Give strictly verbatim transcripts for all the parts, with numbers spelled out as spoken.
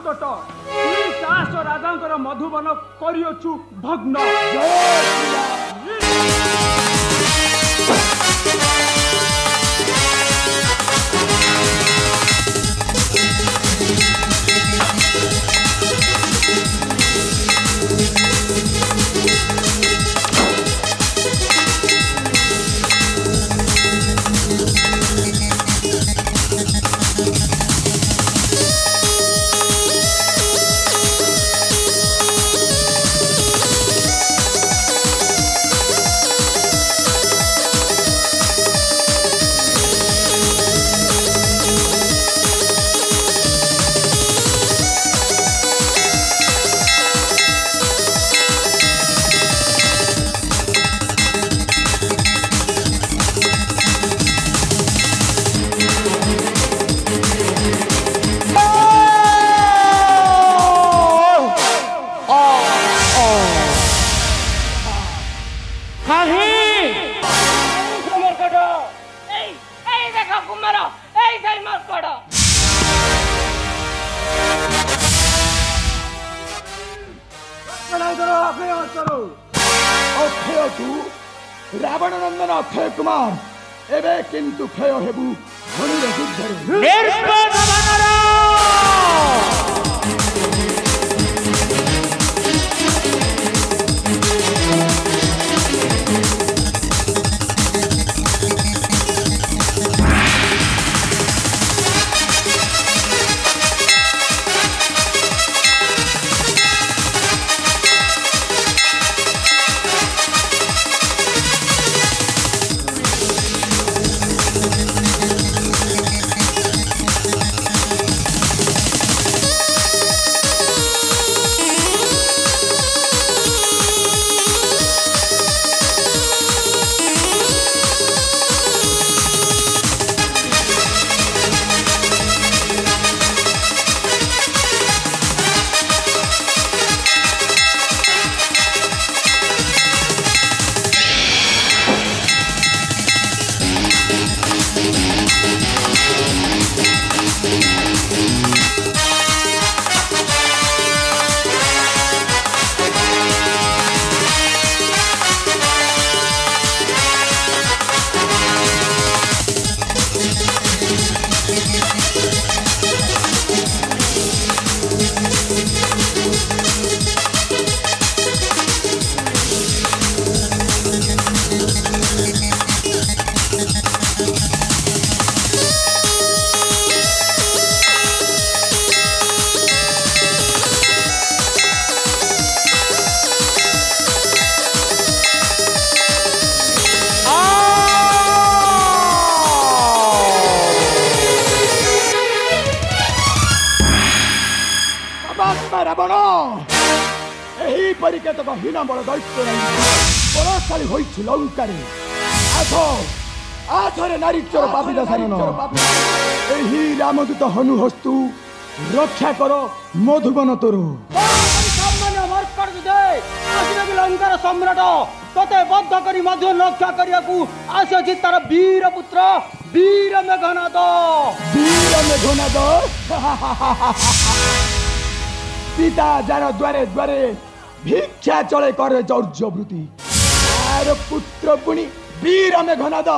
प्रकट तुई साहस राजा मधुबन करियछु भग्न। रावण नंदन अक्षय कुमार एबे किंतु क्षय हेबु धनुर युद्धरे। रावण यही परिकेतक हीन बड़ दैत्य बलशाली होइछि लंकारे। आस आसरे नारीचर पापिला सारण यही रामदूत हनुहस्तु रक्षा कर मधुबन तोर। लंकार सम्राट तते बद्ध करी मधु रक्षा करियाकू आसी तार वीर पुत्र वीर मेघनाद। वीर मेघनाद सीता जार द्वारे द्वारे भिक्षा चले करे चौर्य वृत्ति तार पुत्र पुणी वीर मेघनाद।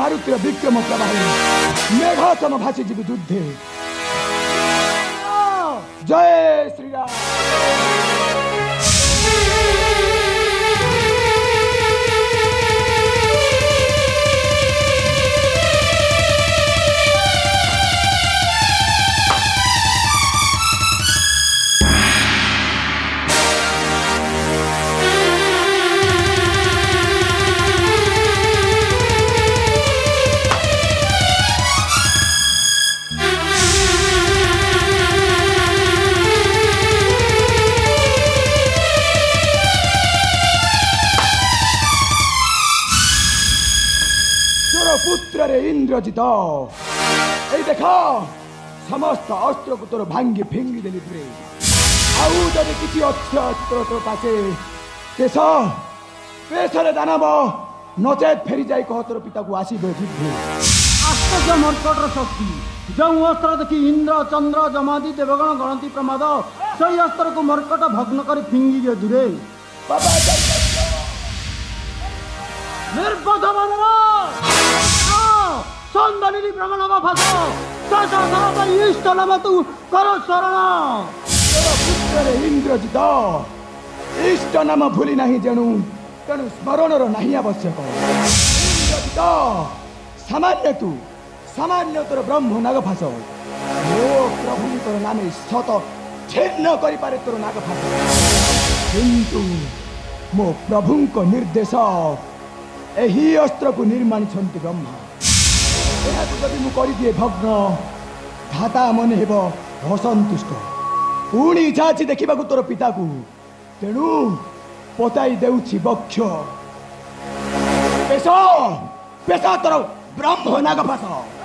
मारुतिर विक्रम प्रभावी मेघ सम भासी जीव युद्धे। जय श्री राम। इंद्रजित ए देख समस्त अस्त्र को तोर भांगी फिंगी देली दूरे आउ जदि किछि अस्त्र अस्त्र तो पासे केस पेशरे दानव नचेत फेरी जाई कह तोर पिता को आसी दो युद्धे। आश्चर्य मर्कटर शक्ति जो अस्त्र देखि इंद्र चंद्र जमादि देवगण गणति प्रमाद सही अस्त्र को मर्कट भग्न कर फिंगी दे दूरे। बाबा निर्बोध मानव संदलिनी ब्रह्मण भाषो सासा सारा इष्ट नाम तू करो शरण। पुत्र इंद्रजित इष्ट नाम भूली नहीं जेणु तेणु स्मरणर नहीं आवश्यक। इंद्रजित सामान्य तू सामान्य तोर ब्रह्म नाग भाष मो प्रभु तोर नाम शत छिन्न करि पारे तोर नाग भाष किंतु मो प्रभु को निर्देश एही अस्त्र को निर्माण छंति ब्रह्मा जदि मु दिए भग्न धाता मन हेब असंतुष्ट पुणी चाची देखा तोर पिता को तेणु पताई देउछि बक्ष पेश पेश तोर ब्रह्म नाग भाष।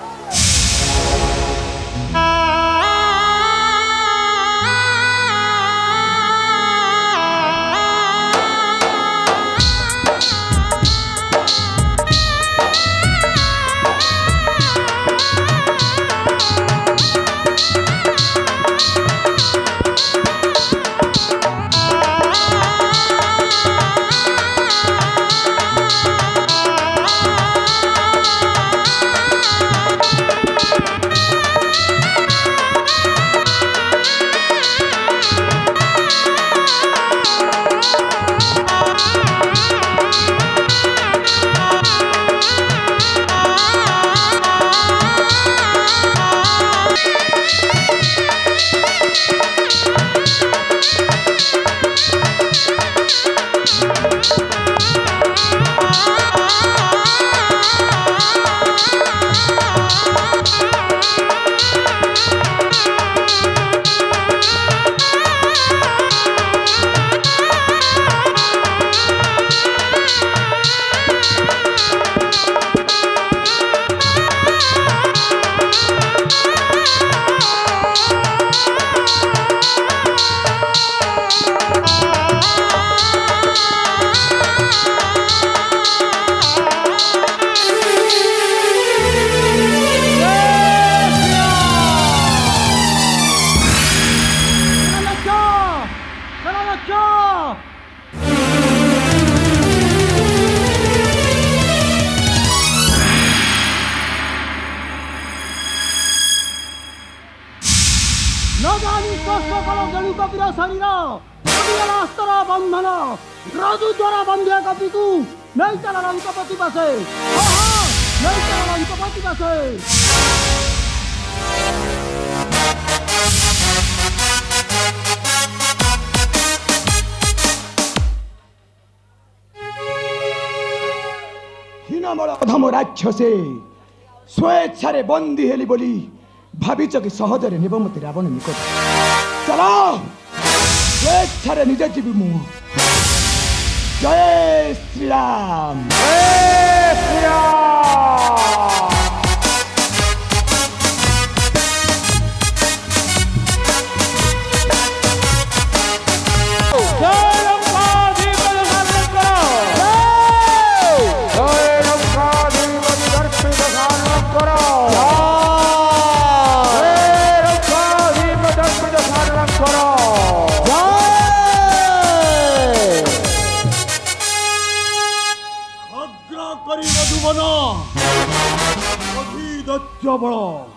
बंधन रजु द्वारा बंध्या कपि को नहीं चला रंकपति पासे नहीं चला रंकपति पासे। हीनबल अधम राक्षसे स्वेच्छारे बंदी हेली बोली भाविच कि सहजरे नेब मते रावण निकट चलो स्वेच्छारे निज जीवी मु। जय श्री राम जय श्री राम। ବଳ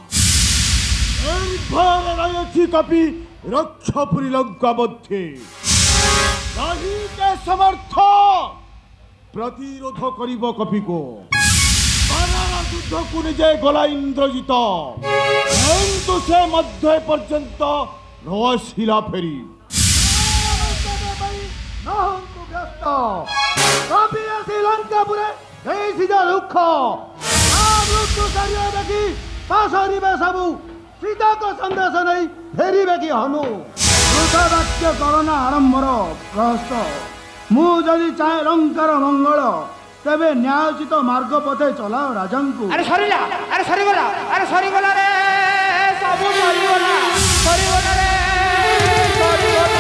ରହିଅଛି କପି ରକ୍ଷାପୁରୀ ଲଙ୍କା ମଧ୍ୟରେ ନାହିଁ କେ ସମର୍ଥ ପ୍ରତିରୋଧ କରିବ କପିକୁ ଯୁଦ୍ଧକୁ ନିଜେ ଗଲା ଇନ୍ଦ୍ରଜିତ କିନ୍ତୁ ସେ ମଧ୍ୟ ପର୍ଯ୍ୟନ୍ତ ନଆସିଲା ଫେରି କପି ଆସି ଲଙ୍କାପୁରେ ଦେଇଥିବା ଦୁଃଖ ମୃତ୍ୟୁ ଚାରିଆ ଦେଖି ପାଶରିବେ ସବୁ ସୀତାଙ୍କ ସନ୍ଦେଶ ନେଇ ଫେରିବେ କି ହନୁ ବୃଥ ବାକ୍ୟ କରନା ଆଡ଼ମ୍ବର ପ୍ରହସ୍ତ ମୁଁ ଯଦି ଚାହେଁ ଲଙ୍କାର ମଙ୍ଗଳ ତେବେ ନ୍ୟାୟୋଚିତ ମାର୍ଗ ପଥେ ଚଲାଅ ରାଜାଙ୍କୁ। ଆରେ ସରିଲା ଆରେ ସରିଗଲା ଆରେ ସରିଗଲା ରେ ସବୁ ସରିଗଲା ସରିଗଲା ରେ ସରିଗଲା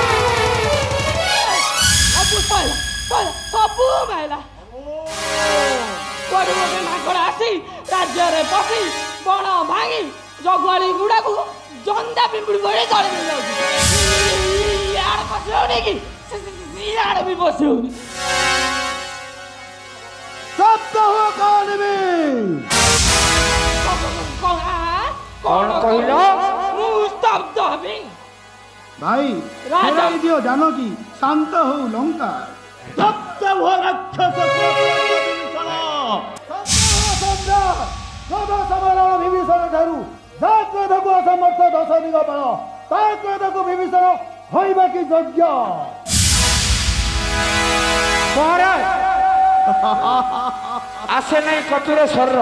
ସବୁ ସଇଲା ସଇଲା ସବୁ ମାଇଲା କୁଆଡ଼ୁ ଗୋଟେ ମାଙ୍କଡ଼ ଆସି ରାଜ୍ୟରେ ପଶି ବଣ ଭାଙ୍ଗି ଜଗୁଆଳି ଗୁଡ଼ାକୁ ଜନ୍ଦା ପିମ୍ପୁଡ଼ି ଭଳି ତଳେ ନେଇଯାଉଛି ଇଆଡ଼େ ପଶି ହଉନି କି ଇଆଡ଼େ ବି ପଶି ହଉନି ଶବ୍ଦ ହୁଅ କାଳିମୀ କଣ କହିଲ ମୁଁ ସ୍ତବ୍ଧ ହେବି ଭାଇ ଫେରାଇ ଦିଅ ଜାନକୀ ଶାନ୍ତ ହଉ ଲଙ୍କା ଶବ୍ଦ ହୁଅ ରାକ୍ଷସ ବିଭୀଷଣ ଠାରୁ ଯା କ୍ରୋଧକୁ ଅସମର୍ଥ ଦଶ ଦିଗ ବଳ ତା କ୍ରୋଧକୁ ବିଭୀଷଣ ହୋଇବା କି ଯୋଗ୍ୟ ଆସେ ନାହିଁ କପିର ଶରୀର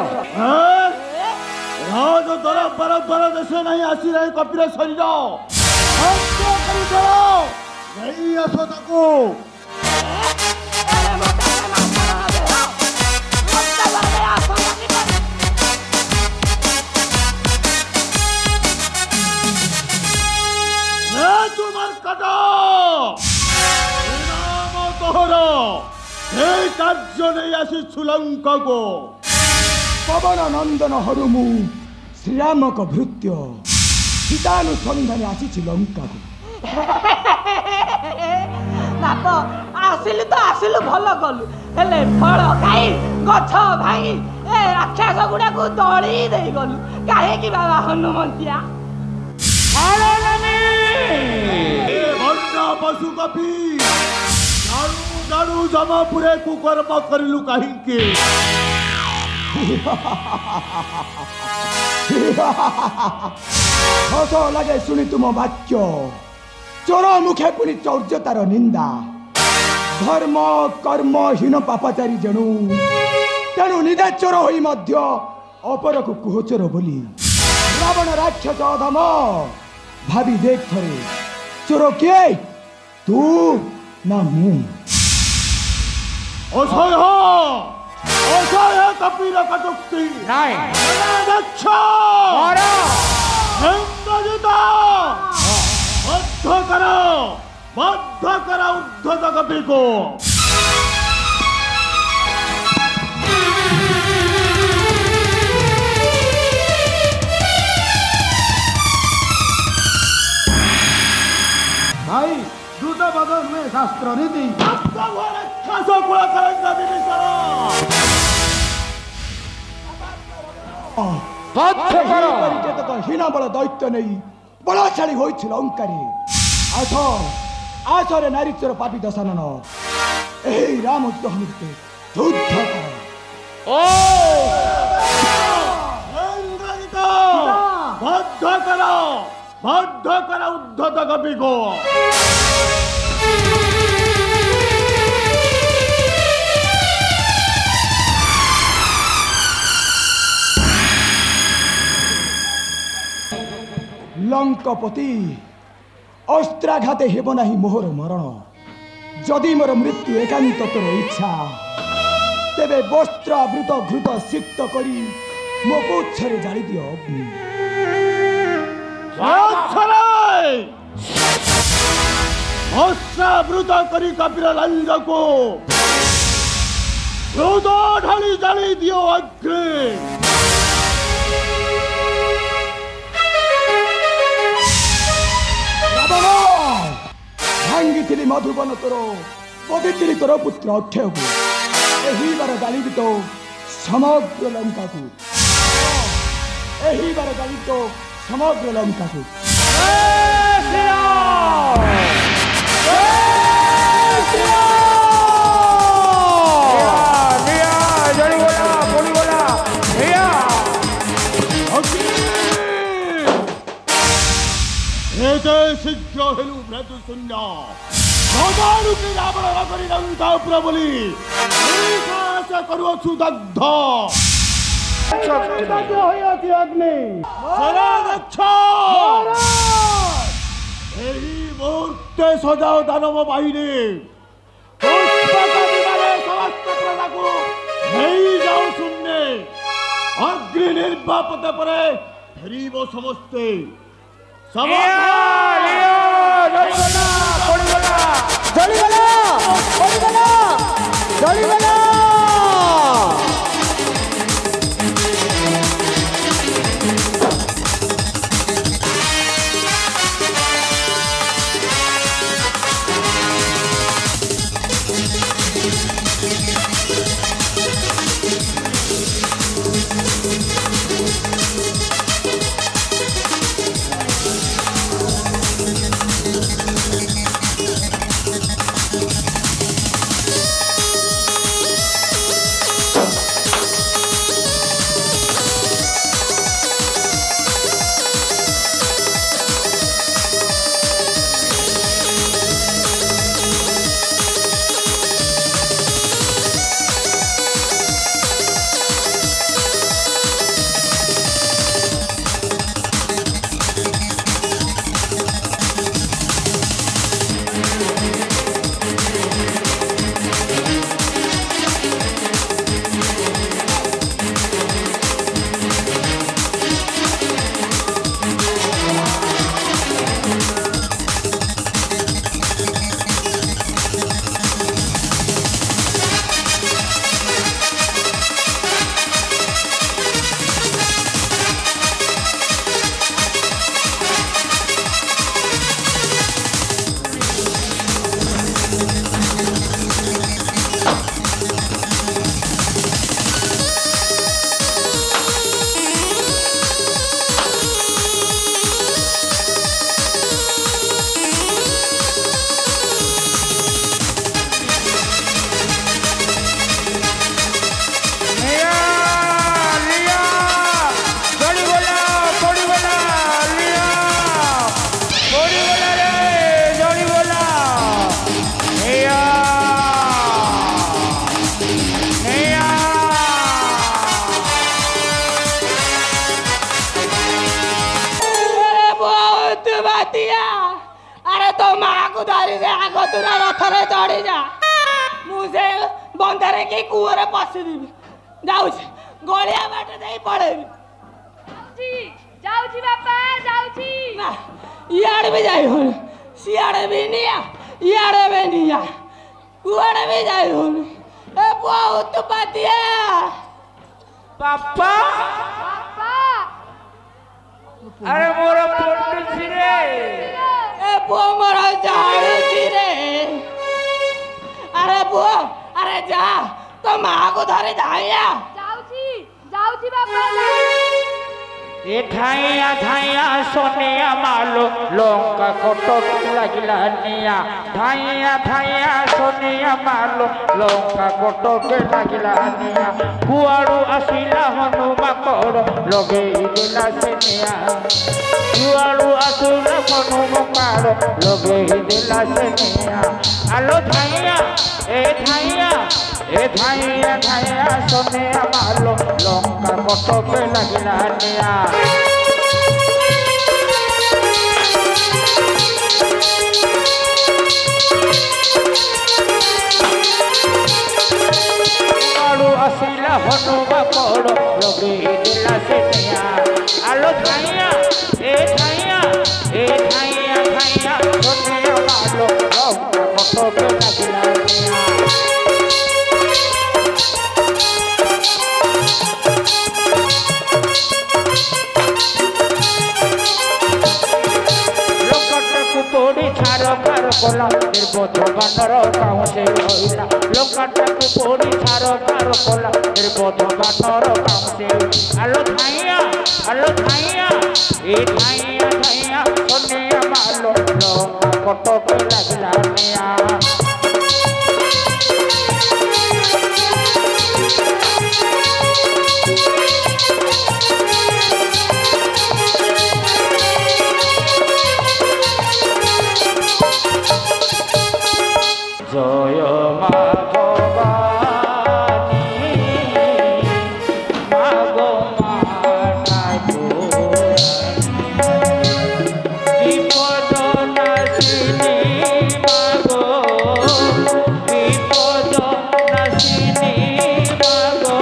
ରାଜ ଦରବାର ଦ୍ୱାର ଦେଶ ନାହିଁ ଆସି ନାହିଁ କପିର ଶରୀର ନେଇ ଆସ ତାକୁ তোমার কাটা তোহর এই কার্য নেই আসিছু লঙ্কাକୁ ପବନ ନନ୍ଦନ ହରୁମୁ ଶ୍ରୀରାମଙ୍କ ଭୃତ୍ୟ ସୀତାନୁସନ୍ଧାନେ ଆସିଛି ଲଙ୍କାକୁ ବାପ ଆସିଲୁ ତ ଆସିଲୁ ଭଲ କଲୁ ହେଲେ ଫଳ ଖାଇ ଗଛ ଭାଙ୍ଗି ଏ ରାକ୍ଷସ ଗୁଡାକୁ ଦଳି ଦେଇଗଲୁ କାହିଁକି ବାବା ହନୁମନ୍ତିଆ ପଶୁ କପି ଜାଣୁ ଜାଣୁ ଜମପୁରେ କୁକର୍ମ କରିଲୁ କାହିଁକି ହସ ଲାଗେ ଶୁଣି ତୁମ ବାକ୍ୟ ଚୋର ମୁଖେ ପୁଣି ଚୌର୍ଯ୍ୟତାର ନିନ୍ଦା ଧର୍ମ କର୍ମ ହୀନ ପାପାଚାରୀ ଜଣୁ ତେଣୁ ନିଜେ ଚୋର ହୋଇ ମଧ୍ୟ ଅପରକୁ କୁହଚୋର ବୋଲି ରାବଣ ରାକ୍ଷସ ଅଧମ ଭାବି ଦେଖ ଥରେ ଚୋର କିଏ ତୁ ନା ମୁଁ ଅସହ୍ୟ ଅସହ୍ୟ କପିର କଟୁକ୍ତି ନାଇଁ ଦକ୍ଷ ଇନ୍ଦ୍ରଜିତ ବଦ୍ଧ କର ବଦ୍ଧ କର ଉଦ୍ଧତ କପିକୁ ଭାଇ ଦ୍ରୁତ ପଦ ନୁହେଁ ଶାସ୍ତ୍ର ନୀତି ରାକ୍ଷସ କୁଳ କରଙ୍କ ବିଭୀଷଣ କେତେକ ହୀନ ବଳ ଦୈତ୍ୟ ନେଇ ବଳଶାଳୀ ହୋଇଛି ଲଙ୍କାରେ ଆସ ଆସରେ ନାରୀଚର ପାପି ଦଶାନନ ଏହି ରାମ ହନୁତେ ଯୁଦ୍ଧ କର ଇନ୍ଦ୍ରଜିତ ବଦ୍ଧ କର ବଦ୍ଧ କର ଉଦ୍ଧତ କପିକୁ ଲଙ୍କପତି ଅସ୍ତ୍ରାଘାତେ ହେବ ନାହିଁ ମୋହର ମରଣ ଯଦି ମୋର ମୃତ୍ୟୁ ଏକାନ୍ତ ତୋର ଇଚ୍ଛା ତେବେ ବସ୍ତ୍ର ଆବୃତ ଘୃତ ସିକ୍ତ କରି ମୋ ପୁଚ୍ଛରେ ଜାଳି ଦିଅ ଅଗ୍ନି ଅସ୍ତ୍ରାବୃତ କରି କପିର ଲାଞ୍ଜକୁ କ୍ରୋଧ ଢାଳି ଜାଳି ଦିଅ ଅଗ୍ନି ଭାଙ୍ଗିଥିଲି ମଧୁବନ ତୋର ପବିତ୍ରୀ ତୋର ପୁତ୍ର यही बार गाड़ी तो समग्र लंका को शीघ्र हेलु भ्रतु शून्य भगवानु के रावण नगरी लंका उपर बोली साहस करुछु दग्ध अग्नि मुहूर्ते सजाओ दानव बाहिनी समस्त प्रजा को नहीं जाओ शून्य अग्नि निर्वापत परे फेरिब समस्ते रथरे चढ़ी जा मुझे बंधरे के कुआरे पशिदेवी जाऊँ गलिया बाट दे पड़ेबी जाऊँ बापा जाऊँ ना इे भी जाई हो सियाड़े भी निया इे भी निया कुआड़े भी जाई हो ए बहुत पातिया पापा अरे मोर पंडित रे ए पुआ मोर जाड़ी रे अरे पुआ अरे जा तो माँ को धरे जाइया जाऊँ जाऊँ बापा ए ठाइया ठाइया सोनिया मालो लंका कटक लागिला निया ठाइया ठाइया सोनिया मालो लंका कटक लागिला निया कुआड़ू आसिला हनुमा कड़ लगेई देला से निया कुआड़ू आसिला हनुमा कड़ लगेई देला से निया आलो ठाइया ए ठाइया ए ठाइया ठाइया सोनिया मालो लंका कटक लागिला निया आसिला हनुमा कड़ लगेई देला से निया आलो ठाइया ए ठाइया ए ठाइया ठाइया सोनिया मालो लंका कटक लागिला निया तोड़ी छाड़ कर कला निर्बोध बानर काहू से होइला लंकाटा को पोड़ी छार खार कला निर्बोध बानर काहू से आलो थाइया आलो थाइया ए थाइया थाइया सोनिया मालो लंका कटक लागला निया जय मा भवानी मागो माता विपद नाशिनी मागो विपद नाशिनी मागो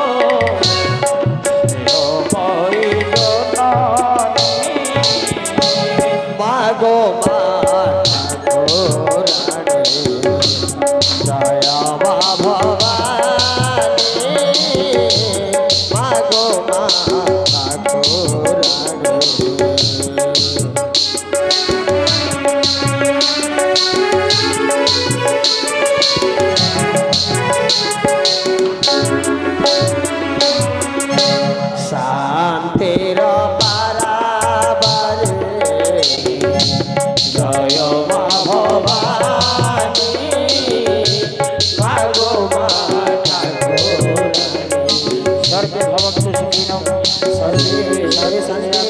मागो जया मा भवानी मागो माता शांतिर पाराबारे जय मा भवानी मागो माता सर्वे भवन्तु सुखिनः सर्वे सर्वे